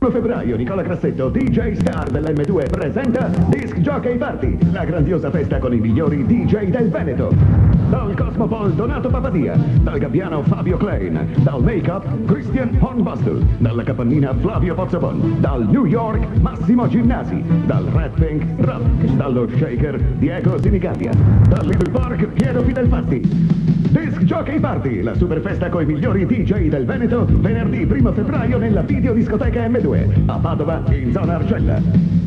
febbraio Nicola Grassetto, DJ Star dell'M2 presenta Disc Jockey Party, la grandiosa festa con i migliori DJ del Veneto. Dal Cosmopol Donato Papadia, dal Gabbiano Fabio Klein, dal Make-up Christian Hornbostel, dalla Capannina Flavio Pozzobon, dal New York Massimo Ginnasi, dal Red Pink Rob, dallo Shaker Diego Sinigalia, dal Little Park Piero Fidelfatti. Disc Jockey Party, la super festa con i migliori DJ del Veneto, venerdì 1 febbraio nella videodiscoteca M2, a Padova, in zona Arcella.